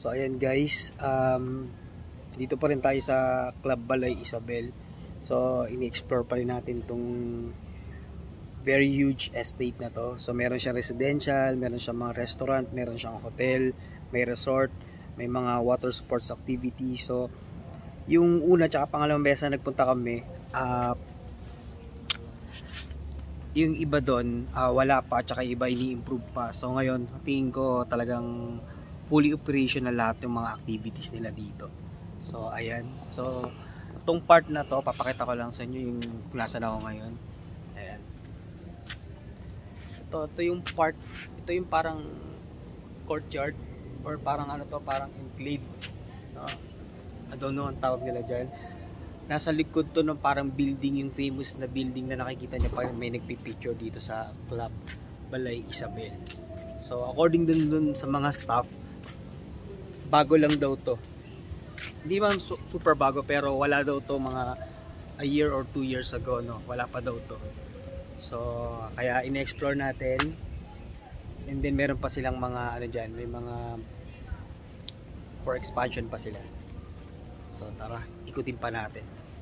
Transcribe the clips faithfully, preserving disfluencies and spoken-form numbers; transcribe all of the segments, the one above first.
So ayan guys, um, dito pa rin tayo sa Club Balay Isabel. So ini-explore pa rin natin tong very huge estate na to. So meron siyang residential, meron siyang mga restaurant, meron siyang hotel, may resort, may mga water sports activity. So yung una tsaka pangalawang beses na nagpunta kami, uh, yung iba doon uh, wala pa, tsaka iba ini-improve pa. So ngayon tingin ko talagang fully operational lahat ng mga activities nila dito. So ayan, so itong part na to papakita ko lang sa inyo yung kung nasaan ako ngayon. Ayan, ito, ito yung part, ito yung parang courtyard or parang ano to, parang enclave, no? I don't know ang tawag nila dyan. Nasa likod to ng parang building, yung famous na building na nakikita nyo pa, may nagpipicture dito sa Club Balay Isabel. So according dun, dun sa mga staff, bago lang daw to. Hindi man su super bago, pero wala daw to mga a year or two years ago, no? Wala pa daw to. So kaya in-explore natin. And then meron pa silang mga ano dyan, may mga for expansion pa sila. So tara, ikutin pa natin.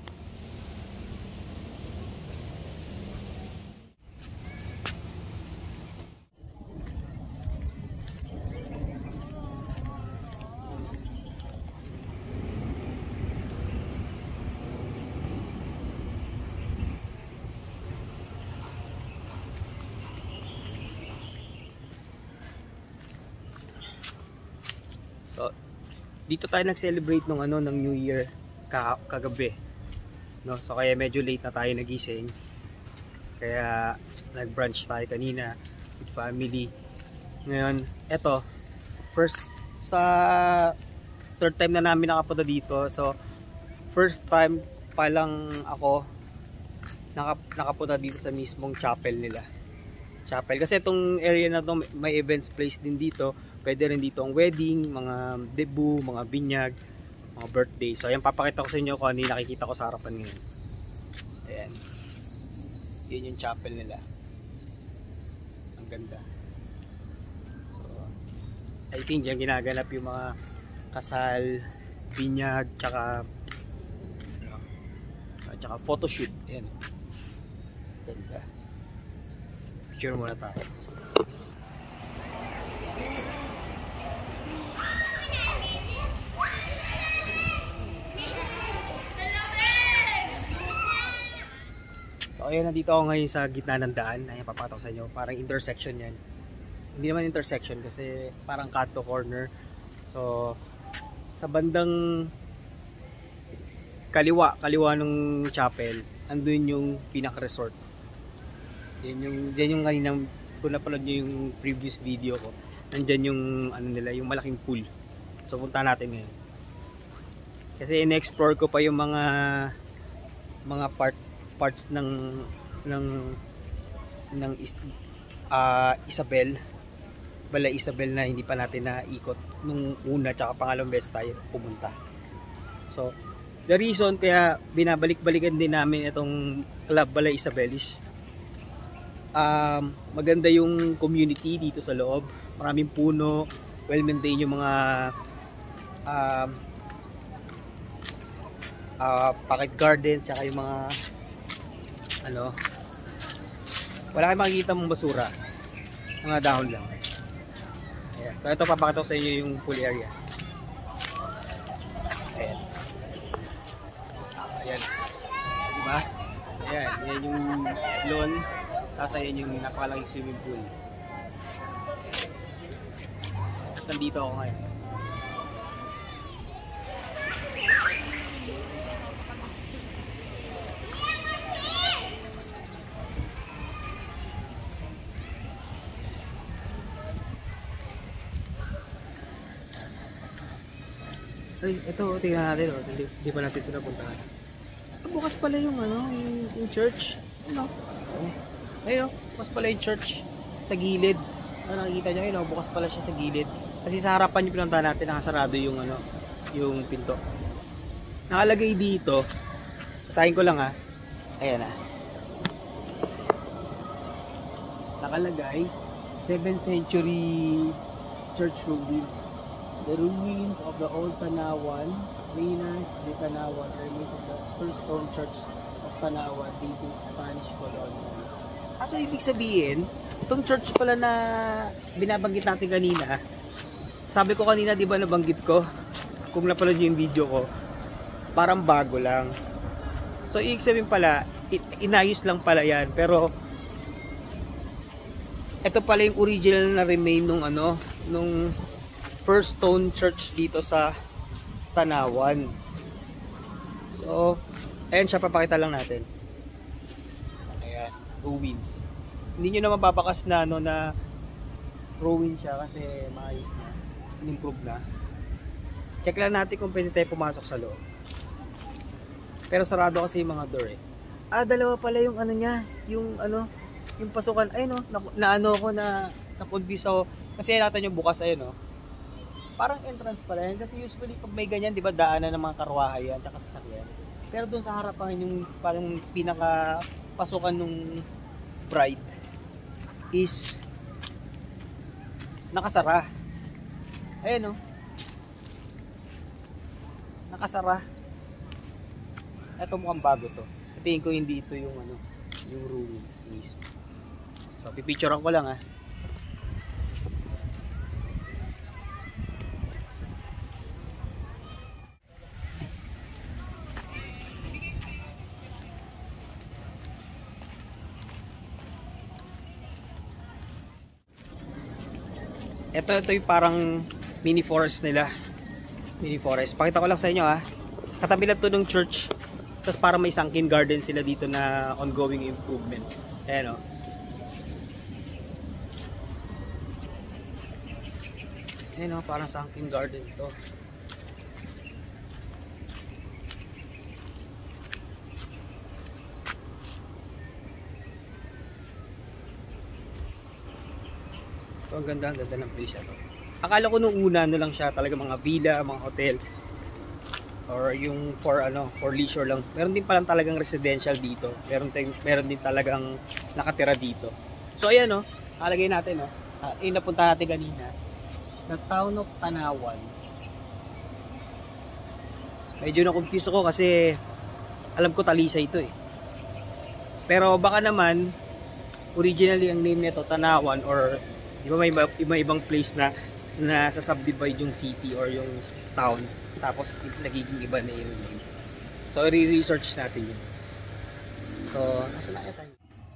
So, dito tayo nag-celebrate ng ano ng New Year kagabi, no? So kaya medyo late na tayo nagising. Kaya nag-brunch tayo kanina with family. Ngayon, eto, first sa third time na namin nakapunta dito. So first time pa lang ako nakap nakapunta dito sa mismong chapel nila. Chapel kasi itong area na to may events place din dito. Pwede rin dito ang wedding, mga debut, mga binyag, mga birthday. So ayan, papakita ko sa inyo kung ano yung nakikita ko sa harapan ngayon. Ayan, yun yung chapel nila. Ang ganda. So I think dyan ginaganap yung mga kasal, binyag, tsaka tsaka photoshoot. Ayan, ganda. Picture muna tayo. So ayun, nandito ako ngayon sa gitna ng daan. Ayan, papatok sa inyo. Parang intersection yan. Hindi naman intersection kasi parang cut to corner. So sa bandang kaliwa, kaliwa ng chapel, andun yung pinaka-resort. Yan yung, yan yung kaninang, kung napanood nyo yung previous video ko, nandyan yung ano nila, yung malaking pool. So punta natin ngayon. Kasi in-explore ko pa yung mga mga part parts ng ng ng uh, Isabel, Balay Isabel na hindi pa natin naikot nung una tsaka pangalawang beses tayo pumunta. So the reason kaya binabalik-balikan din namin itong Club Balay Isabel is um, maganda yung community dito sa loob. Maraming puno, well-maintained yung mga um, uh, pocket garden, tsaka yung mga ano, wala kayong makikita mong basura, mga dahon lang. Ayan. So ito, papakita ko sa inyo yung pool area. Ayan, ayan, diba? Ayan, ayan yung lawn, tapos ayan yung napakalaking swimming pool. Tapos nandito ako ngayon. Ay, ito, tingnan natin, oh. Hindi, hindi pa natin ito napuntahan. Bukas pala yung, ano, yung, yung church. Ano? Ayun, oh. Bukas pala yung church sa gilid. Ano, nakikita nyo, ayun, oh. Bukas pala siya sa gilid. Kasi sa harapan yung pinuntahan natin, nakasarado yung, ano, yung pinto. Nakalagay dito, basahin ko lang, ha. Ayan, ha. Nakalagay, seventh century church ruins. The ruins of the old Tanawan, ruinas de Tanawan, remains of the first stone church of Tanawan dating Spanish colonial. Ah, so ibig sabihin, itong church pala na binabanggit natin kanina, sabi ko kanina, di ba nabanggit ko, kung napanood nyo yung video ko, parang bago lang. So ibig sabihin pala, inayos lang pala yan, pero ito pala yung original na remain nung ano, nung first stone church dito sa Tanawan. So, ayan siya, papakita lang natin. Ayan, ruins. Hindi nyo na mapapakas na ano na ruin siya kasi maayos na, improve na. Check lang natin kung pwede tayo pumasok sa loob. Pero sarado kasi yung mga door eh. Ah, dalawa pala yung ano niya, yung ano, yung pasukan. Ayun no, na, na ano ko na na-confuse ako. Kasi natin yung bukas ayun no. Parang entrance pala yan. Kasi usually pag may ganyan, di ba daanan ng mga karwahe yan, tsaka sasakyan. Pero doon sa harapan yung parang pinaka pasukan nung bride is nakasara. Ayun no. Nakasara. Ito mukhang bago to. Tingin ko hindi ito yung ano, yung ruins mismo. So, pipicturean ko lang ha. Ito, ito yung parang mini forest nila. Mini forest. Pakita ko lang sa inyo ha. Katabi lang to ng church. Tapos parang may sunken garden sila dito na ongoing improvement. Ayan o. Ayan o, parang sunken garden ito. So, ang ganda, ang ganda ng place ito. Akala ko nung una, ano lang siya, talaga mga villa, mga hotel. Or yung for ano, for leisure lang. Meron din palang talagang residential dito. Meron din, meron din talagang nakatira dito. So, ayan o, nalagay natin o. Uh, yung napunta natin kanina. The town of Tanawan. Medyo na-confuse ako kasi alam ko Talisay ito eh. Pero baka naman originally ang name nito Tanawan, or di ba may iba ibang place na na sa subdivide yung city or yung town, tapos it's nagiging iba na yung name. So i-research natin yun. So nasa na tayo?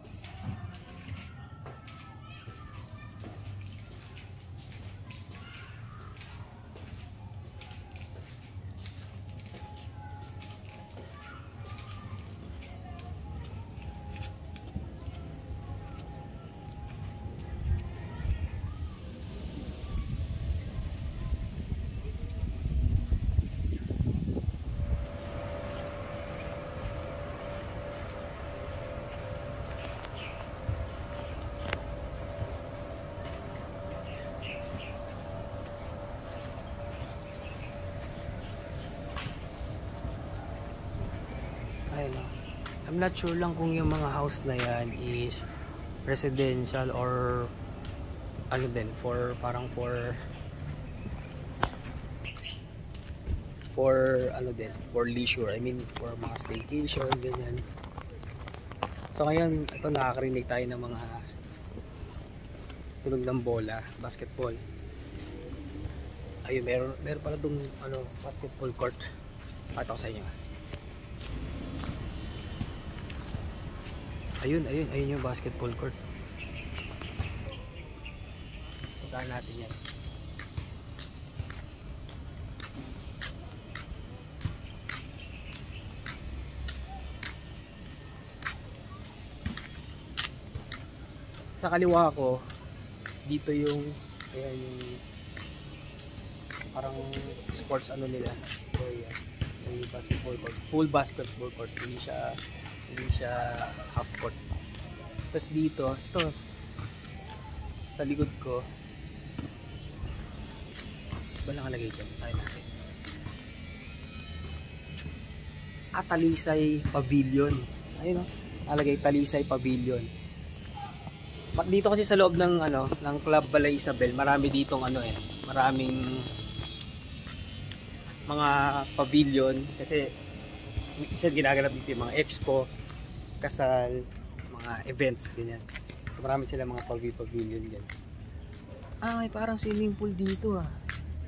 I'm not sure lang kung yung mga house na yan is residential or ano din, for parang for for ano din, for leisure. I mean for mga staycation, ganyan. So ngayon, ito nakakarinig tayo ng mga tunog ng bola, basketball. Ayun, meron, meron pala itong ano, basketball court. Pakita ko sa inyo. Ayun, ayun, ayun yung basketball court. Puntahan natin yan. Sa kaliwa ko, dito yung, ayan yung parang sports ano nila. So yan, yung basketball court. Full basketball court. Hindi siya hindi siya half court. Tapos dito, ito sa likod ko, ba nakalagay dyan? Saan natin? Ah, Talisay Pavilion. Ayun o, nakalagay Talisay Pavilion. Dito kasi sa loob ng ano, ng Club Balay Isabel, marami ditong ano eh, maraming mga pavilion kasi isa ginaganap dito yung mga expo, kasal, mga events, ganyan. Marami sila mga pavilion ganyan. Ah, may parang swimming pool dito ah.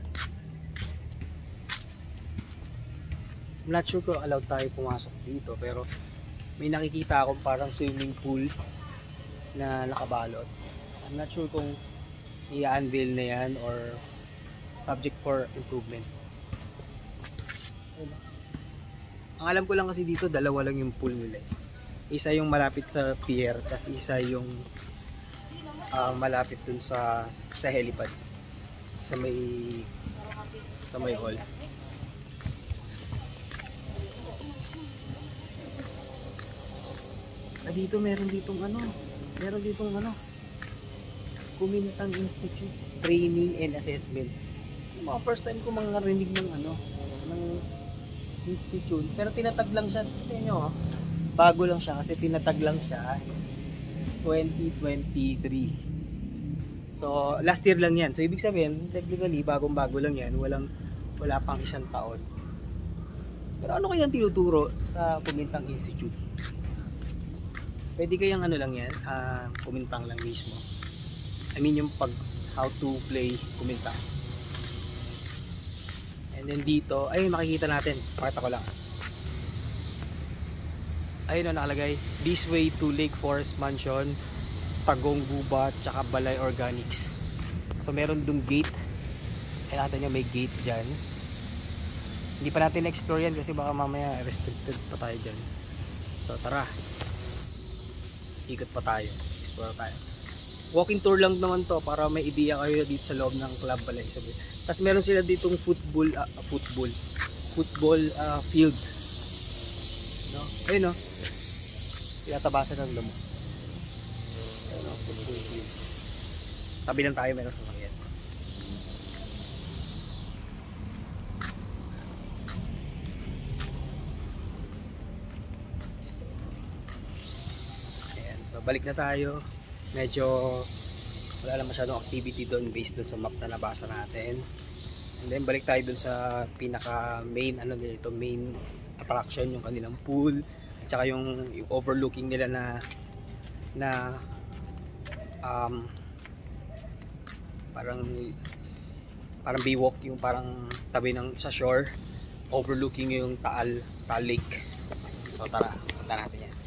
I'm not sure kung allowed tayo pumasok dito, pero may nakikita akong parang swimming pool na nakabalot. I'm not sure kung i-unveil na yan or subject for improvement. Ang alam ko lang kasi dito, dalawa lang yung pool nila. Isa yung malapit sa pier, tapos isa yung uh, malapit dun sa sa helipad, sa may sa may hall. Ah, dito meron ditong ano, meron ditong ano, Kumintang Institute Training and Assessment. Yung mga first time ko mga narinig ng ano, ng institute, pero tinatag lang siya. Tingnan nyo, oh. Bago lang siya kasi tinatag lang siya twenty twenty-three. So last year lang yan. So ibig sabihin, technically bagong bago lang yan, walang wala pang isang taon. Pero ano kaya ang tinuturo sa Kumintang Institute? Pwede kayang ano lang yan, uh, kumintang lang mismo. I mean yung pag how to play kumintang. And then dito, ayun makikita natin, pakita ko lang. Ayun o nakalagay, this way to Lake Forest Mansion, Tagong Gubat, tsaka Balay Organics. So meron dong gate. Ay natin nyo may gate dyan. Hindi pa natin na-explore yan kasi baka mamaya restricted pa tayo dyan. So tara, ikot pa tayo, explore tayo. Walking tour lang naman to para may idea kayo dito sa loob ng Club Balay. Tapos meron sila ditong football uh, football football uh, field, no? Ayun no, tinatabasan ng damo. Ayun no, football field. Tabi lang tayo, meron sa sakyan. Ayan, so balik na tayo. Medyo wala lang masyadong activity doon based doon sa map na nabasa natin. And then balik tayo doon sa pinaka main ano dito, main attraction, yung kanilang pool at saka yung, yung overlooking nila na na um, parang parang baywalk, yung parang tabi ng sa shore overlooking yung Taal Taal Lake. So tara, punta natin yan.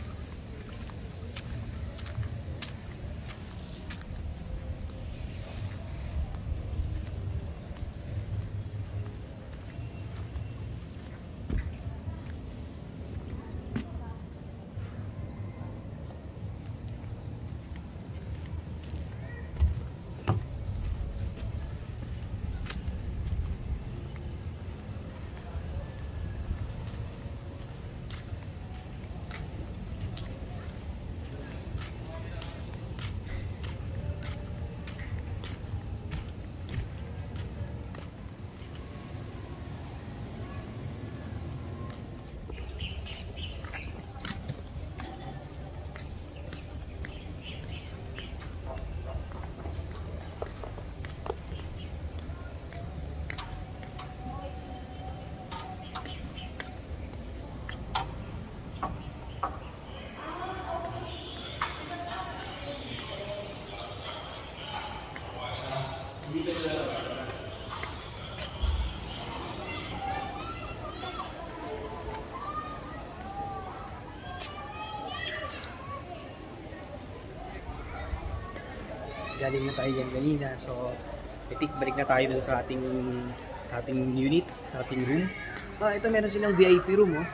Galing na tayo yan kanina, so I think balik na tayo dun sa ating ating unit, sa ating room. Ah, ito meron silang V I P room, oh.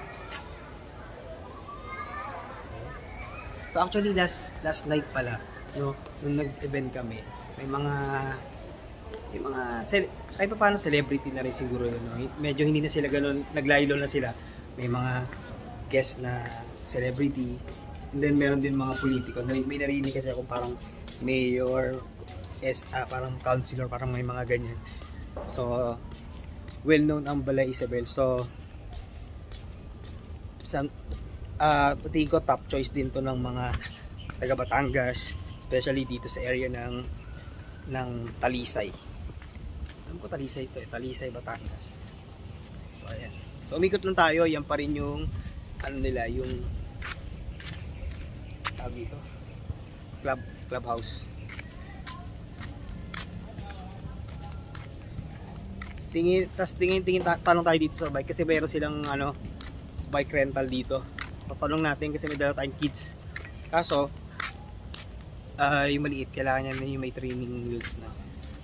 So actually last last night pala, no, nung nag-event kami, may mga may mga kahit pa paano celebrity na rin siguro yun, no? Medyo hindi na sila ganoon, naglaylo na sila. May mga guest na celebrity, and then meron din mga politiko. May narinig kasi akong parang mayor, es, ah, parang councilor, parang may mga ganyan. So well known ang Balay Isabel. So sa uh, tingin ko top choice din to ng mga taga Batangas, especially dito sa area ng ng Talisay. Alam ko Talisay to eh, Talisay, Batangas. So ayan. So umikot lang tayo, yan pa rin yung ano nila, yung tawag dito, club, clubhouse. Tingin, tas tingin, tingin, tanong tayo dito sa bike kasi meron silang ano, bike rental dito. Tatanong natin kasi may dala tayong kids. Kaso, uh, yung maliit, kailangan niya na yung may training wheels na.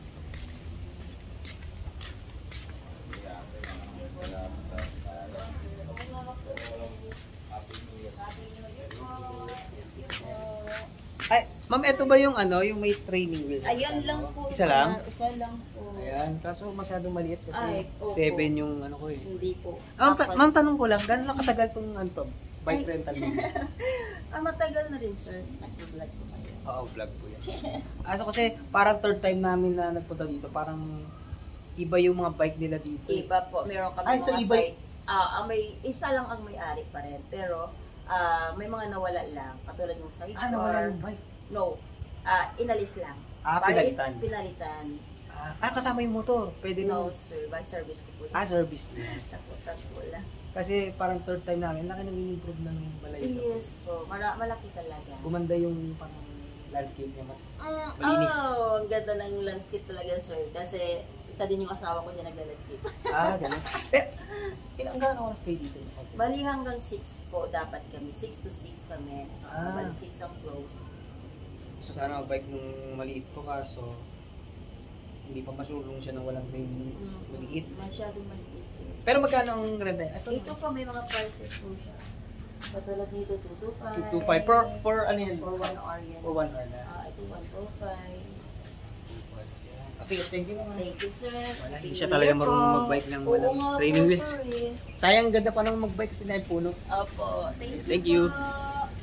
Ay, ma'am, ito ba yung ano, yung may training wheels? Ayan lang po. Isa lang? Isa lang po. Ayan, kaso masyadong maliit kasi Ay, opo. seven yung ano ko eh. Hindi po. Ma'am, ta ma'am tanong ko lang, gano'n lang katagal tong ano to, bike rental nila? Ah, matagal na din, sir. Nag-vlog po kayo. Oo, vlog po yan. Aso kasi parang third time namin na nagpunta dito, parang iba yung mga bike nila dito. Iba po. Meron kami Ay, mga so iba y- site. Ah, ah, may isa lang ang may-ari pa rin. Pero ah, may mga nawala lang. Katulad ng site. Ah, nawala yung bike? No. Ah, inalis lang. Ah, Para pinalitan. i- Pinalitan. Ah, ah, kasama yung motor. Pwede No, no. sir. By service ko po. Ah, service niya. Tapo-tapo lang. Kasi parang third time namin, laki nang improve ng balay sa Yes po. Mala malaki talaga. Gumanda yung parang landscape niya, mas Mm, malinis. oh, ang ganda ng landscape talaga, sir. Kasi isa din yung asawa ko dyan nagla-landscape. Ah, gano'n. Eh, ilang gano'ng oras kayo dito? Okay. Bali hanggang six po dapat kami. six to six kami. Ah. Bali six ang close. So sana bike nung maliit ko kaso hindi pa masulong siya ng walang training maliit. Masyadong maliit, sir. Pero magkano ang renta? Ito, Ito po may mga prices po siya. Katulad nito, two two five. two two five for, for ano yan? For one hour yan. For one hour na. Ah, ito one two five. Kasi thank you naman. Thank you, sir. Wala, hindi Thank siya you talaga po. marunong magbike ng Oo walang nga po, training wheels. sir, eh. Sayang, ganda pa naman magbike kasi na puno. Opo. Thank you Thank you. po.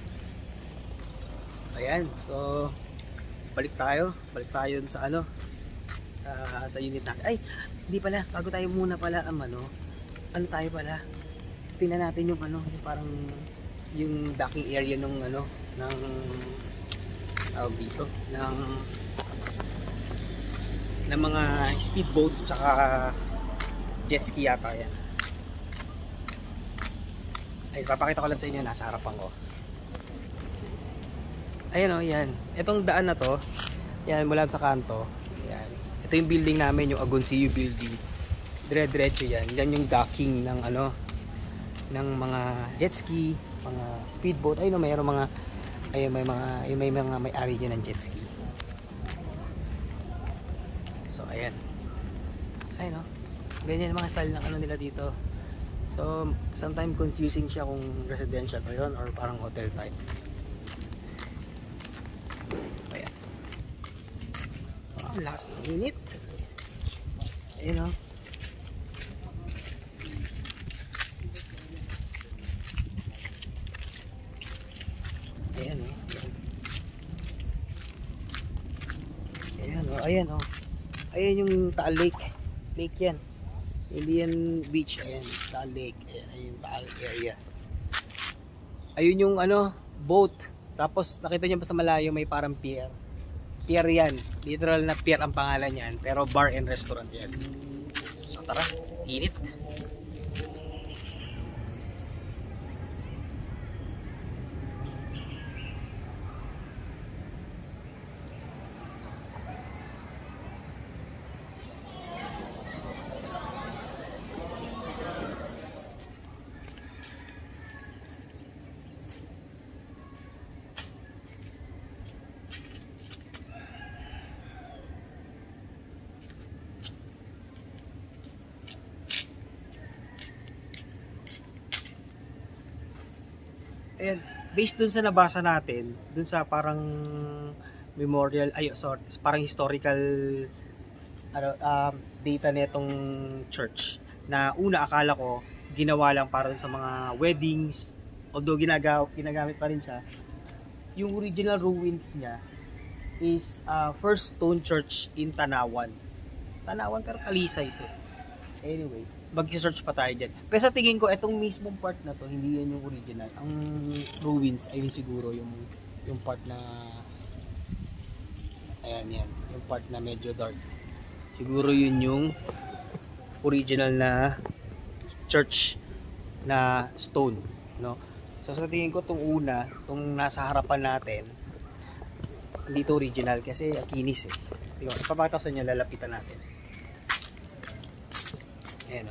Ayan, so balik tayo. Balik tayo dun sa ano, sa sa unit natin. Ay, hindi pala. Bago tayo muna pala ang ano, ano tayo pala. Tingnan natin yung ano, yung parang yung docking area nung ano, ng tawag dito, ng ng mga speedboat tsaka jet ski yata yan. Ay, papakita ko lang sa inyo, nasa harapan ko. Ayan o, yan. Itong daan na to, yan, mula sa kanto. Yan. Ito yung building namin, yung Agoncillo building. Dire-diretso yan. Yan yung docking ng ano, ng mga jet ski, mga speedboat. Ayun o, mayroong mga, ayun, may mga, ayun, may mga may-ari dyan ng jet ski. So, ayan. Ayun o. Ganyan yung mga style ng ano nila dito. So, sometimes confusing siya kung residential pa yun or parang hotel type. Ayan. Wow, last minute. Ayan o. Ayan o. Ayan o. Ayan o. Ayan yung Taal Lake. Lake yan. Indian Beach. Ayan. Taal Lake. Ayan. Ayan yung Taal area. Ayun yung ano, boat. Tapos nakita niyo pa sa malayo may parang pier. Pier yan. Literal na pier ang pangalan yan. Pero bar and restaurant yan. So tara. Init. Ayan, based dun sa nabasa natin, dun sa parang memorial, ay sorry, parang historical ano, um, data netong church na una akala ko ginawa lang para sa mga weddings, although ginagaw, ginagamit pa rin siya. Yung original ruins niya is uh, first stone church in Tanawan. Tanawan pero Talisay ito. Anyway, mag-search pa tayo dyan. Pero sa tingin ko, itong mismong part na to, hindi yan yung original. Ang ruins, ayun siguro yung yung part na ayan yan, yung part na medyo dark. Siguro yun yung original na church na stone, no? So sa tingin ko itong una, itong nasa harapan natin, hindi ito original kasi ang kinis eh. Diba? Papakita ko sa inyo, lalapitan natin. Ayan o.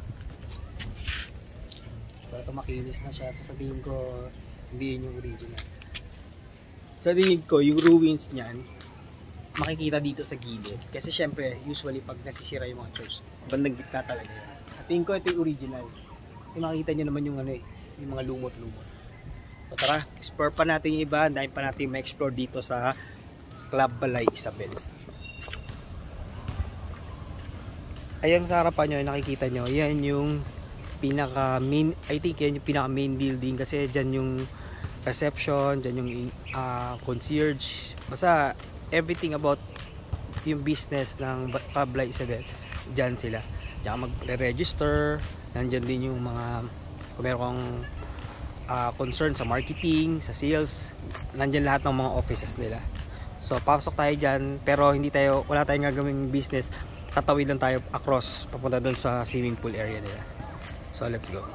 So ito makinis na siya. So sabihin ko, hindi yun yung original. Sa tingin ko, yung ruins niyan, makikita dito sa gilid. Kasi syempre, usually pag nasisira yung mga church, bandang gitna talaga yan. Sa tingin ko, ito yung original. Kasi makikita nyo naman yung ano eh, yung mga lumot-lumot. So tara, explore pa natin yung iba. Dahil pa natin ma-explore dito sa Club Balay Isabel. Ayan sa harapan nyo, nakikita nyo, yan yung pinaka main, I think yan yung pinaka main building. Kasi dyan yung reception, dyan yung uh, concierge. Basta everything about yung business ng Club Balay Isabel, dyan sila. Dyan mag-register, nandyan din yung mga, kung meron kang uh, concern sa marketing, sa sales, nandyan lahat ng mga offices nila. So papasok tayo dyan, pero hindi tayo, wala tayong gagawing business, tatawid lang tayo across papunta doon sa swimming pool area nila. So let's go.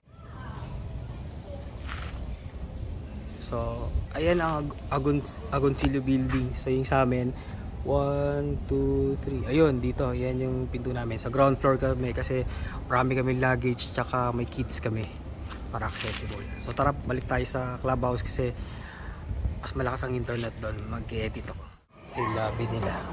So ayan ang Agon Agoncillo building. So yung sa amin one, two, three, ayun dito, yan yung pinto namin. Sa ground floor kami kasi marami kami luggage, tsaka may kids kami para accessible. So tara, balik tayo sa clubhouse kasi mas malakas ang internet doon. Mag-edit ako. Yung lobby nila.